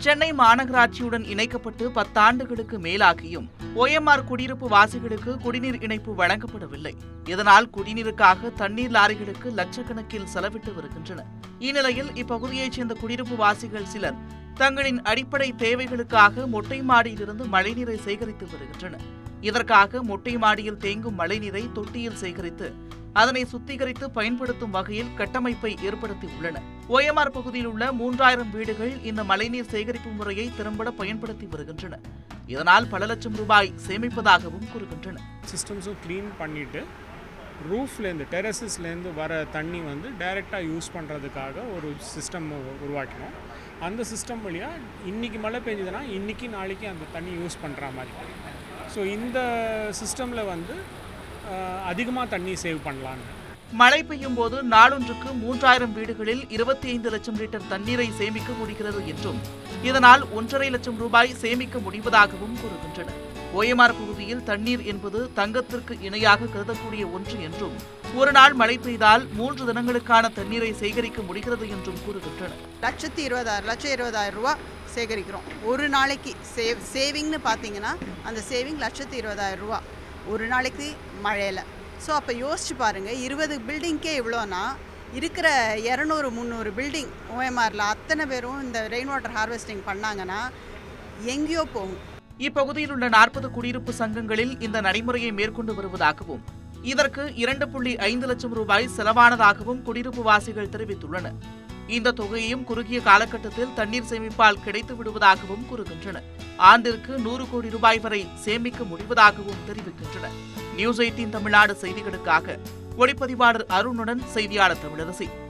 சென்னை மாநகராட்சியுடன் இணைக்கப்பட்டு 10 ஆண்டுகளுக்கு மேலாகியும் OMR குடியிருப்பு வாசிகளுக்கு குடிநீர் இணைப்பு வழங்கப்படவில்லை. இதனால் குடிநீருக்காக தண்ணீர் லாரிகளுக்கு லட்சக்கணக்கில் செலவிட்டு வருகின்றனர். இந்நிலையில் இப்பகுதியைச் சேர்ந்த குடியிருப்பு வாசிகள் சிலர் தங்களின் அடிப்படை தேவைகளுக்காக மொட்டை மாடியிலிருந்து மழைநீரை சேகரித்து வருகின்றனர். இதற்காக மொட்டை மாடியில் தேங்கும் மழைநீரை தொட்டியில் சேகரித்து அதனை சுத்திகரித்து பயன்படுத்தும் வகையில் கட்டமைப்பை ஏற்படுத்தியுள்ளனர். OMR பகுதியில் உள்ள 3000 வீடுகள் இந்த மழைநீர் சேகரிப்பு முறையை திறம்பட பயன்படுத்தி வருகின்றனர். இதனால் பல லட்சம் ரூபாய் சேமிப்பதாகவும் கூறுகின்றனர். சிஸ்டம்ஸும் க்ளீன் பண்ணிட்டு ரூஃப்லேருந்து டெரஸஸ்லேருந்து வர தண்ணி டைரெக்டாக யூஸ் பண்ணுறதுக்காக ஒரு சிஸ்டம் உருவாக்கினோம். அந்த சிஸ்டம் வழியாக இன்றைக்கி மழை பெஞ்சதுன்னா இன்றைக்கி நாளைக்கு அந்த தண்ணி யூஸ் பண்ணுற மாதிரி. ஸோ இந்த சிஸ்டமில் அதிகமாக தண்ணி சேவ் பண்ணலான்னு. மழை பெய்யும் போது நாளொன்றுக்கு 3000 வீடுகளில் 25 லட்சம் லிட்டர் தண்ணீரை சேமிக்க முடிகிறது என்றும் இதனால் 1.5 லட்சம் ரூபாய் சேமிக்க முடிவதாகவும் கூறுகின்றனர். OMR பகுதியில் தண்ணீர் என்பது தங்கத்திற்கு இணையாக கருதக்கூடிய ஒன்று என்றும் ஒரு நாள் மழை பெய்தால் 3 தினங்களுக்கான தண்ணீரை சேகரிக்க முடிகிறது என்றும் கூறுகின்றனர். 1,20,000 ரூபா சேகரிக்கிறோம் ஒரு நாளைக்கு. சேவிங்னு பார்த்தீங்கன்னா அந்த சேவிங் 1,20,000 ரூபா ஒரு நாளைக்கு மழையில். ஸோ அப்போ யோசிச்சு பாருங்கள், 20 பில்டிங்க்கே இவ்வளோனா இருக்கிற 200-300 பில்டிங் OMRல அத்தனை பேரும் இந்த ரெயின் வாட்டர் ஹார்வெஸ்டிங் பண்ணாங்கன்னா எங்கேயோ போகும். இப்பகுதியில் உள்ள 40 குடியிருப்பு சங்கங்களில் இந்த நடைமுறையை மேற்கொண்டு வருவதாகவும் இதற்கு 2.5 லட்சம் ரூபாய் செலவானதாகவும் குடியிருப்பு வாசிகள் தெரிவித்துள்ளனர். இந்த தொகையையும் குறுகிய காலகட்டத்தில் தண்ணீர் சேமிப்பால் கிடைத்து விடுவதாகவும் கூறுகின்றனர். ஆண்டிற்கு 100 கோடி ரூபாய் வரை சேமிக்க முடிவதாகவும் தெரிவிக்கின்றனர். நியூஸ் 18 தமிழ்நாடு செய்திகளுக்காக ஒளிப்பதிவாளர் அருணுடன் செய்தியாளர் தமிழரசி.